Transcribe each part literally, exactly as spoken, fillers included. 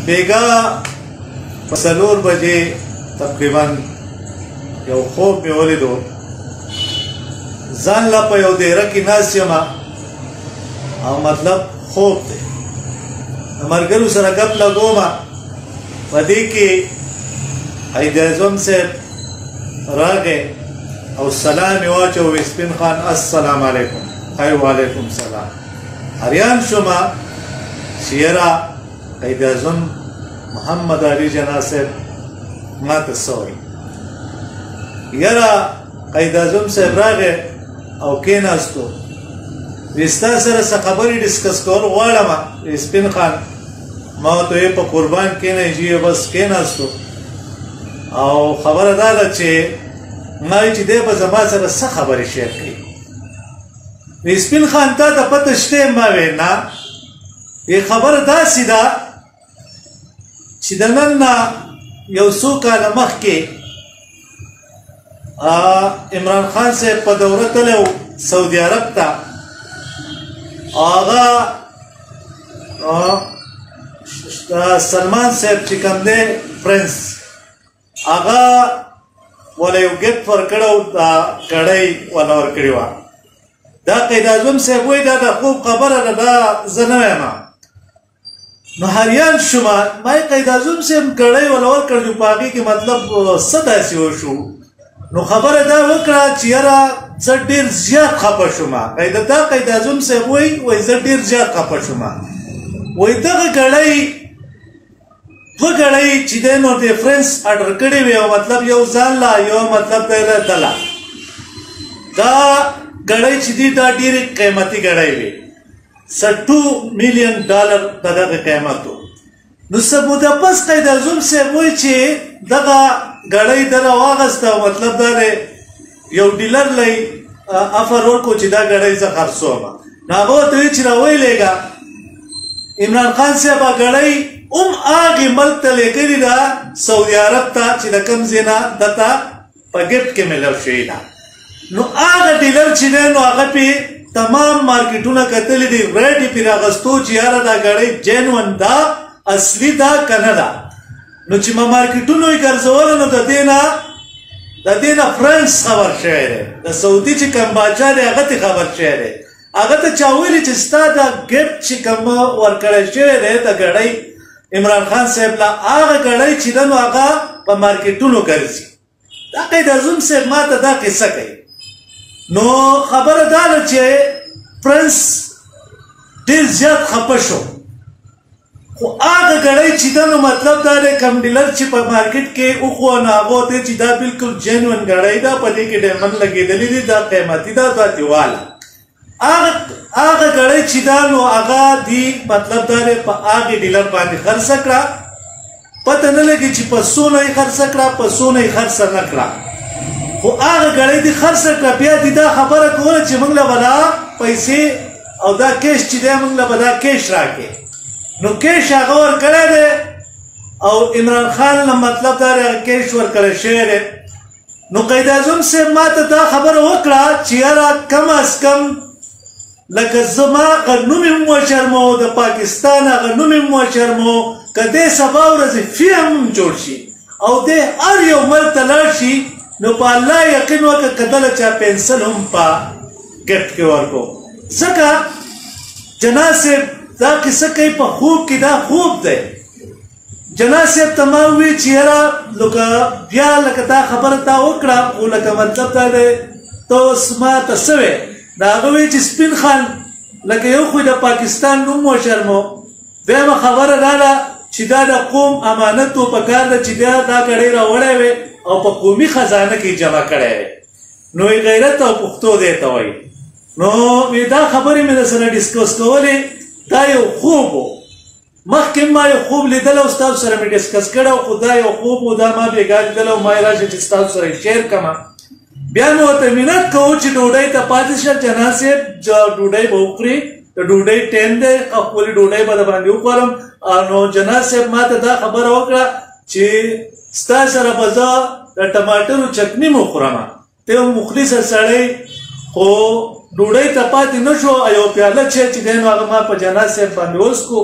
بیگا په څلور بجې تقریبا یو خوب مې ولیدو ځان لا په یو دیره کې ناست یم او مطلب خوب دی د ملګرو سره ګپ لګوم په دې کې قائد اعظم صاحب راغی او سلام یې واچو سپین خان السلام علیکم ای وعلیکم سلام حیران شوم چې یاره قائد اعظم محمد علي جناح صاحب ما ته څه وایي یاره قائد اعظم صاحب راغی او کېناستو وایي ستا سره څه خبرې ډسکس کول غواړم سپین خان ما ورته ویې په قربان کېنئ جی بس کېناستو او خبره دا ده چې ما وایي چې دی به زما سره څه خبرې شیر کړي وایي سپین خان تا ته پته شته ما ویې نه وایي خبره داسې ده چې د نن نه یو څو کاله مخکې عمران خان صاحب په دوره تللی و سعودي عرب ته هغه سلمان صاحب چې کوم دی پرنس هغه وله یو ګفټ ورکړی و دا کړۍ وله ورکړې وه دا قائد اعظم صاحب وایي دا د خوب خبره ده دا زه نه وایم نو حیران شوم ما یې قائد اعظم صاحب کړۍ وله ورکړ چې په هغې کې مطلب څه داسې وشو نو خبره دا وکړه چې یاره زه ډېر زیات خفه شوم دا قائد اعظم صاحب وایي وایي زه ډېر زیات خفه شوم وایي دغه کړۍ دوه کړۍ چې دی نو ډیفرنس اډر کړې وې او مطلب یو ځان لا یو مطلب دی له تله دا کړۍ چې دي دا ډېرې قیمتي کړۍ وې څه ټو میلیون ډالر د دغه قیمت و نو څه موده پس قائد اعظم صاحب وایي چې دغه کړۍ ده راواغسته مطلب دا دی یو ډیلر لی افر ورکړو چې دا کړۍ زه خرڅوم نو هغه ورته وایي چې راویلېږه عمران خان صاحب کړۍ ام هغې ملک ته لیږلې ده سعودي عرب ته چې د کوم ځای نه دته په ګفټ کې میلاو شوې ده نو هغه ډیلر چې دی نو هغه پې تمام مارکیټونه کتلي دي ریټ یې پرې راغستو چې یاره دا کړۍ جینون ده اصلي ده که نه ده نو چې ما مارکیټونو یې ګرځوله نو د دې نه د دې نه فرانس خبر شوی دی د سعودي چې کوم باچا دی هغه ته خبر شوی دی هغه ته چا ویلي چې ستا دا ګفټ چې کوم ورکړی شوی دی د کړۍ عمران خان صاحب لا هغه کړۍ چې ده نو هغه په مارکیټونو ګرځي دا قائد اعظم صاحب ما ته دا قصه کوي نو خبره دا ده چې پرنس ډېر زیات خفه شو خو هغه کړۍ چې ده نو مطلب دا دی کم ډیلر چې په مارکیټ کې وښوه نو هغه ورته چې دا بلکل جینون کړۍ ده په دې کې ډایمنډ لګېدلي دي دا قیمتي ده دا دیواله هغه کړۍ چې دا نو هغه دي مطلب دا دی په هغې ډیلر باندې خرڅه کړه پته نه لګي چې په څونه یې خرڅه کړه په څونه یې خرڅه نه کړه خو هغه کړۍ دې خرڅه کړه بیا دې دا خبره کوله چې موږ له به دا پیسې او دا کیش چې دی موږ له به دا کیش راکړې نو کیش هغه ورکړی دی او عمران خان له مطلب دا دی هغه کیش ورکړی شوی دی نو قائد اعظم صاحب ما ته دا خبره وکړه چې یاره کم از کم لکه زما هغه نوم یې هم وشرمو د پاکستان هغه نوم یې هم وشرمو که دی سبا ورځې فی هم جوړ شي او دی هر یو ملک ته لاړ شي نو په الله یقین وکړه که دله چا پنسل هم په ګفټ کې ورکړو ځکه جناح صاحب دا قصه کوي په خوب کې دا خوب دی جناح صاحب ته ما وویل چې یاره لکه بیا لکه دا خبره تا وکړه خو لکه مطلب دا دی ته اوس ما ته څه وې دا هغه وایي چې سپین خان لکه یو خو د پاکستان نوم وشرمو دویمه خبره دا ده چې دا د قوم امانت و په کار ده چې بیا دا کړۍ راوړی وې او په قومي خزانه کې جمع کړی وې نو غیرت او پښتو دی ته وایي نو دا خبرې مې درسره ډسکس کولې دا یو خوب و مخکې ما یو خوب لیدلی او ستاسو سره مې ډسکس کړی خو دا یو خوب و دا ما بېګا لیدلی او ما یې راشه چې ستاسو سره یې شیر کړمه بیا مې ورته منت کوو چې ډوډۍ ته پاتې شه جناح صاحب ډوډۍ به وخوري د ډوډۍ ټایم دی خپلې ډوډۍ به د باندې وخورم نو جناح صاحب ما ته دا خبره وکړه چې ستا سره به زه د ټماټرو چکني م وخورم ته یو مخلصه سړی خو ډوډۍ ته پاتې نه شو یو پیاله چای چې دی نو هغه ما په جناح صاحب باندې وڅښو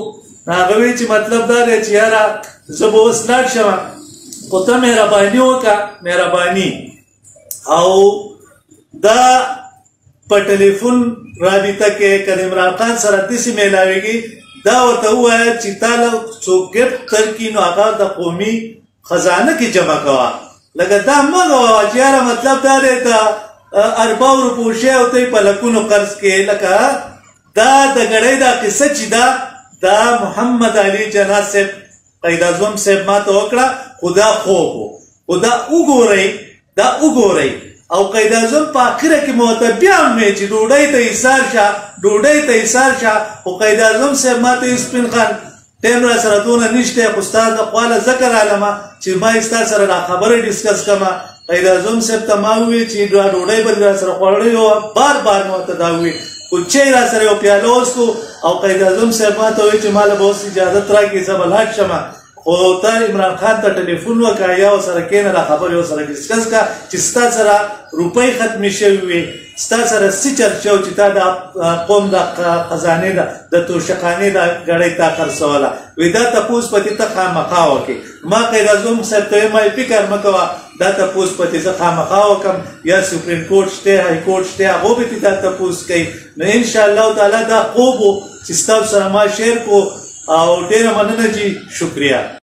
هغه وی چې مطلب دا دی چې یاره زه به اوس لاړ شم خو ته مهرباني وکړه مهرباني او دا په ټلیفون رابطه کې که د عمران خان سره داسې میلاویږي دا ورته ووایه چې تا له څوک ګفټ درکړي نو هغه د قومي خزانه کې جمع کوه لکه دا مه کوه چې یاره مطلب دا دی ته ارباو روپو شی او ته یې په لکونو قرض کې لکه دا د ګړۍ دا قصه چې دا دا محمد علي جناح صاحب قائد اعظم صاحب ما ته وکړه خو دا خوب و خو دا وګورئ دا وګورئ او قائد اعظم په اخره کې مو ته بیا هم وی چې ډوډۍ ته ایثار شه ډوډۍ ته ایثار شه خو قائد اعظم صاحب ما ته سپین خان ټیم را سره دونه نشته خو ستا د خوا له ذکر عالمه چې ما ستا سره دا خبرې ډسکس کړمه قائد اعظم صاحب ته ما وویل چې دا ډوډۍ به را سره خوړلې وه بار بار مو ته دا وویل خو چای را سره یو پیاله وڅښو او قائد اعظم صاحب ما ته وویل چې ما له به اوس اجازت راکړي زه به لاړ شم خو ته عمران خان ته ټلیفون وکړه یا ورسره کښېنه دا خبرې ورسره ډسکس کړه چې ستا سره روپۍ ختمې شوې وې ستا سره څه چرچه و چې تا د قوم د خزانې د توشخانې د ګړۍ تا خرڅوله وایي دا تپوس پتې ته خامخا وکړې ما قائد اعظم صاحب ته ویم فکر مه کوه دا تپوس پتې زه خامخا وکړم یا سپریم کورټ شته های کورټ شته هغو به تې دا تپوس کوي نو انشاءالله تعالی دا خوب و چې ستاسو سره ما شیر کو او ډېره مننه جي شکریه